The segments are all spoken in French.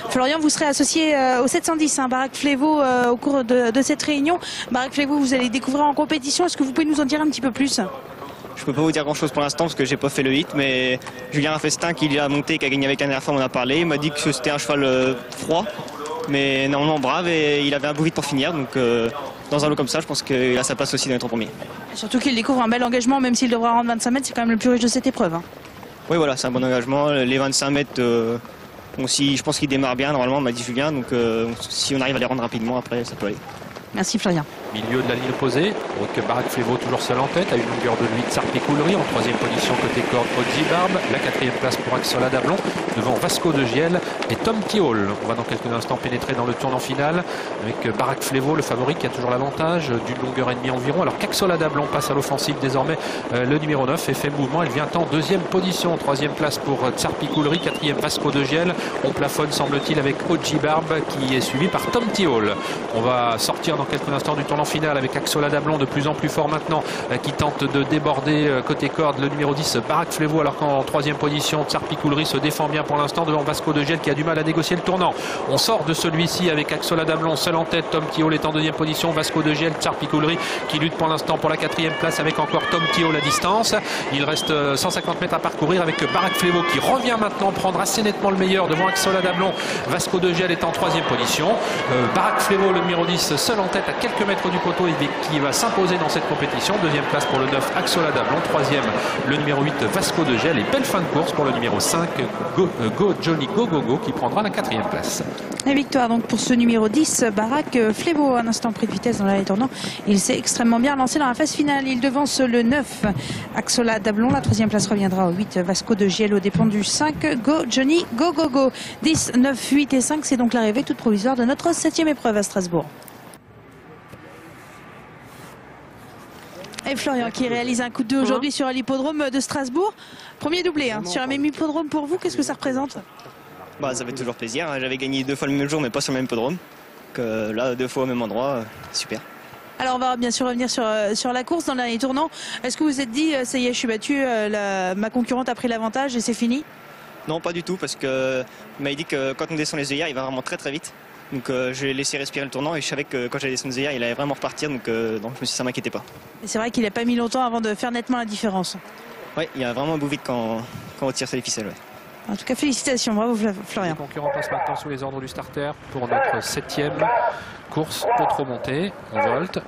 Florian, vous serez associé au 710, Barak Flevo, au cours de cette réunion. Barak Flevo, vous allez découvrir en compétition. Est-ce que vous pouvez nous en dire un petit peu plus? Je peux pas vous dire grand chose pour l'instant parce que j'ai pas fait le 8, mais Julien Rafestin qui a monté, qui a gagné avec la dernière fois, m'en a parlé. Il m'a dit que c'était un cheval froid, mais normalement brave, et il avait un beau vide pour finir. Donc dans un lot comme ça, je pense qu'il a sa place aussi d'être en premier. Surtout qu'il découvre un bel engagement, même s'il devra rendre 25 mètres, c'est quand même le plus riche de cette épreuve. Oui, voilà, c'est un bon engagement. Les 25 mètres, aussi, je pense qu'il démarre bien normalement, m'a dit Julien. Donc si on arrive à les rendre rapidement, après, ça peut aller. Merci Florian. Milieu de la ligne opposée, donc Barak Flevo toujours seul en tête, à une longueur de 8, Tsarpikoulri en troisième position côté corde, Oji Barbe, la quatrième place pour Axola Dablon, devant Vasco de Giel et Tom Thiol. On va dans quelques instants pénétrer dans le tournant final avec Barak Flevo, le favori, qui a toujours l'avantage d'une longueur et demie environ, alors qu'Axola Dablon passe à l'offensive désormais, le numéro 9, et fait mouvement, elle vient en deuxième position, troisième place pour Tsarpikoulri, quatrième Vasco de Giel. On plafonne semble-t-il avec Oji Barbe qui est suivi par Tom Thiol. On va sortir dans quelques instants du tournant final avec Axola Dablon de plus en plus fort maintenant, qui tente de déborder côté corde le numéro 10 Barak Flevo, alors qu'en troisième position Tsarpikoulri se défend bien pour l'instant devant Vasco de Giel qui a du mal à négocier le tournant. On sort de celui-ci avec Axola Dablon seul en tête, Tom Thiol est en deuxième position, Vasco de Giel, Tsarpikoulri qui lutte pour l'instant pour la quatrième place avec encore Tom Thiol à distance. Il reste 150 mètres à parcourir avec Barak Flevo qui revient maintenant prendre assez nettement le meilleur devant Axola Dablon. Vasco de Giel est en troisième position. Barak Flevo, le numéro 10, seul en tête à quelques mètres du poteau, qui va s'imposer dans cette compétition. Deuxième place pour le 9 Axola Dablon, troisième le numéro 8 Vasco de Giel, et belle fin de course pour le numéro 5 Johnny Go Go Go qui prendra la quatrième place. La victoire donc pour ce numéro 10 Barak Flevo, un instant pris de vitesse dans l'allée tournant. Il s'est extrêmement bien lancé dans la phase finale. Il devance le 9 Axola Dablon. La troisième place reviendra au 8 Vasco de Giel aux dépens du 5 Johnny Go Go Go. 10, 9, 8 et 5, c'est donc l'arrivée toute provisoire de notre 7e épreuve à Strasbourg. Et Florian qui réalise un coup de deux aujourd'hui sur l'hippodrome de Strasbourg. Premier doublé sur un même hippodrome pour vous, qu'est-ce que ça représente? Ça fait toujours plaisir. J'avais gagné 2 fois le même jour, mais pas sur le même hippodrome. Là, 2 fois au même endroit, super. Alors on va bien sûr revenir sur la course dans le dernier tournant. Est-ce que vous vous êtes dit, ça y est, je suis battu, ma concurrente a pris l'avantage et c'est fini? Non, pas du tout, parce qu'il m'a dit que quand on descend les œillères, il va vraiment très très vite. Donc je l'ai laissé respirer le tournant et je savais que quand j'allais descendre les œillères, il allait vraiment repartir. Donc je me suis dit, ça m'inquiétait pas. C'est vrai qu'il n'a pas mis longtemps avant de faire nettement la différence. Oui, il y a vraiment un beau vide quand on tire sur les ficelles. Ouais. En tout cas, félicitations, bravo Florian. Les concurrents passent maintenant sous les ordres du starter pour notre 7e course potro montée. On volte.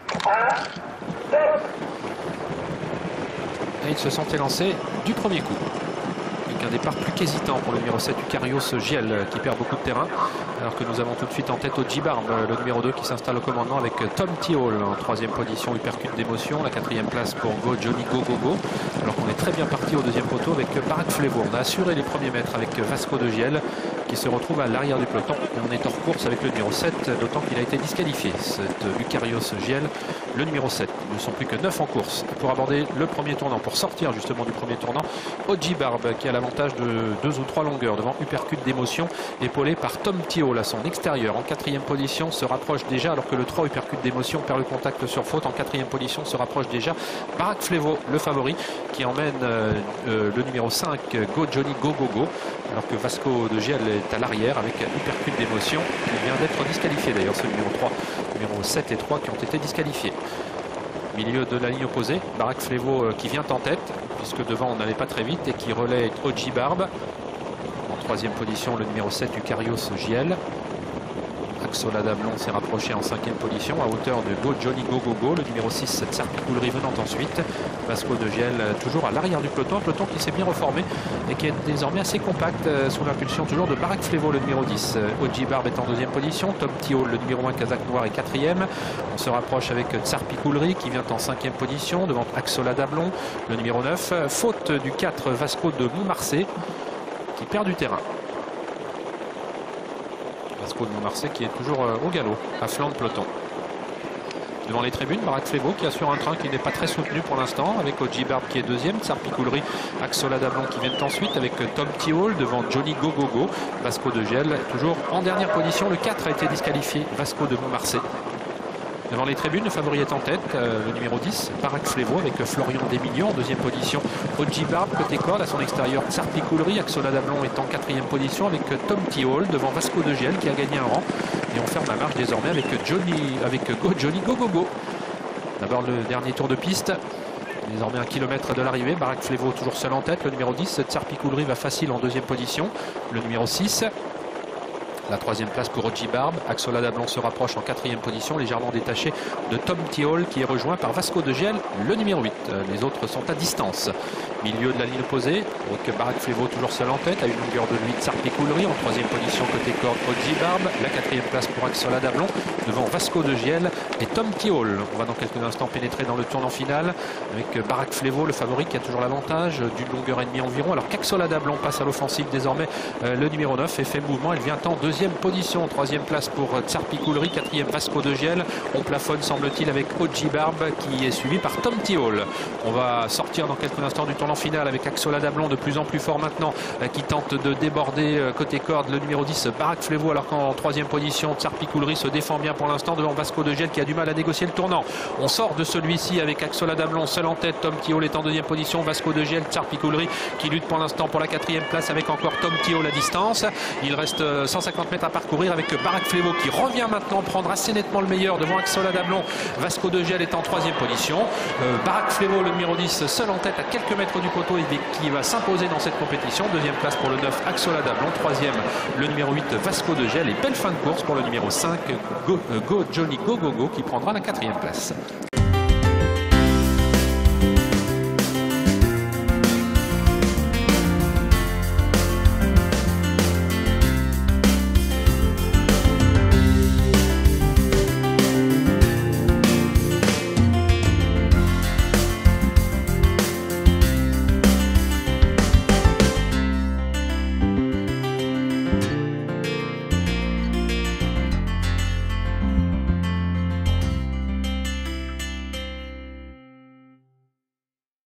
Et il se sentait lancé du premier coup. Un départ plus qu'hésitant pour le numéro 7 Eucarios Giel qui perd beaucoup de terrain, alors que nous avons tout de suite en tête Oji Barbe, le numéro 2 qui s'installe au commandement avec Tom Thiol en troisième position, hypercute d'émotion, la quatrième place pour Johnny Go Go Go, alors qu'on est très bien parti au deuxième poteau avec Barak Flevo. On a assuré les premiers mètres avec Vasco de Giel qui se retrouve à l'arrière du peloton et on est hors course avec le numéro 7, d'autant qu'il a été disqualifié, cet Eucarios Giel, le numéro 7. Ils ne sont plus que 9 en course pour aborder le premier tournant, pour sortir justement du premier tournant. Oji Barbe qui a l'avantage de 2 ou 3 longueurs devant hypercute d'émotion, épaulé par Tom Thiol à son extérieur. En quatrième position se rapproche déjà, alors que le 3 hypercute d'émotion perd le contact sur faute. En quatrième position se rapproche déjà Barak Flevo, le favori, qui emmène le numéro 5 Johnny Go Go Go, alors que Vasco de Giel est à l'arrière avec hypercute d'émotion. Il vient d'être disqualifié d'ailleurs, ce numéro 3, numéro 7 et 3 qui ont été disqualifiés. Milieu de la ligne opposée, Barak Flevo qui vient en tête, puisque devant on n'allait pas très vite, et qui relaie Oji Barbe. En troisième position, le numéro 7 Eucarios Giel. Axola Dablon s'est rapproché en cinquième position à hauteur de Johnny Go Go Go, le numéro 6 Tsarpikoulri venant ensuite. Vasco de Giel toujours à l'arrière du peloton, un peloton qui s'est bien reformé et qui est désormais assez compact sous l'impulsion toujours de Barak Flevo, le numéro 10. Oji Barbe est en deuxième position, Tom Thiol, le numéro 1 Kazakh Noir, est quatrième. On se rapproche avec Tsarpikoulri qui vient en cinquième position devant Axola Dablon, le numéro 9. Faute du 4 Vasco de Montmarset qui perd du terrain. Vasco de Montmarset qui est toujours au galop, à flanc de peloton. Devant les tribunes, Barak Flevo qui assure un train qui n'est pas très soutenu pour l'instant, avec Oji Barbe qui est deuxième, Tsarpikoulri, Axola Dablon qui viennent ensuite, avec Tom Thiol devant Johnny Go Go Go. Vasco de Giel toujours en dernière position, le 4 a été disqualifié, Vasco de Montmarset. Devant les tribunes, le favori est en tête, le numéro 10, Barak Flevo, avec Florian Desmillions en deuxième position. Oji Barb, côté corde, à son extérieur, Tsarpi Coulry. Axola Dablon est en quatrième position avec Tom Thiol devant Vasco de Giel qui a gagné un rang. Et on ferme la marche désormais avec Go Johnny Go Go Go. D'abord le dernier tour de piste. Désormais 1 km de l'arrivée. Barak Flevo toujours seul en tête. Le numéro 10, Tsarpi Coulry, va facile en deuxième position. Le numéro 6. La troisième place pour Oji Barb. Axola Dablon se rapproche en quatrième position, légèrement détaché de Tom Thiol qui est rejoint par Vasco de Giel, le numéro 8. Les autres sont à distance. Milieu de la ligne opposée, avec Barak Flevo toujours seul en tête, à une longueur de 8, Tsarpi Coulry. En troisième position côté corde, Oji Barb. La quatrième place pour Axola Dablon, devant Vasco de Giel et Tom Thiol. On va dans quelques instants pénétrer dans le tournant final, avec Barak Flevo, le favori, qui a toujours l'avantage d'une longueur et demie environ. Alors qu'Axola Dablon passe à l'offensive désormais, le numéro 9, et fait mouvement. Elle vient en deuxième position. Troisième place pour Tsarpi Coulry, quatrième Vasco de Giel. On plafonne, semble-t-il, avec Oji Barb qui est suivi par Tom Thiol. On va sortir dans quelques instants du tournant final avec Axola Dablon de plus en plus fort maintenant, qui tente de déborder côté corde le numéro 10 Barak Flevo, alors qu'en troisième position Tsarpi Coulry se défend bien pour l'instant devant Vasco de Giel qui a du mal à négocier le tournant. On sort de celui-ci avec Axola Dablon seul en tête. Tom Thiol est en deuxième position. Vasco de Giel, Tsarpi Coulry qui lutte pour l'instant pour la quatrième place avec encore Tom Thiol à distance. Il reste 150 mètres à parcourir avec Barak Flevo qui revient maintenant prendre assez nettement le meilleur devant Axola Dablon. Vasco de Giel est en troisième position. Barak Flevo, le numéro 10, seul en tête à quelques mètres du poteau et qui va s'imposer dans cette compétition. Deuxième place pour le 9 Axola Dablon. Troisième le numéro 8 Vasco de Giel. Et belle fin de course pour le numéro 5 Johnny Go Go Go qui prendra la quatrième place.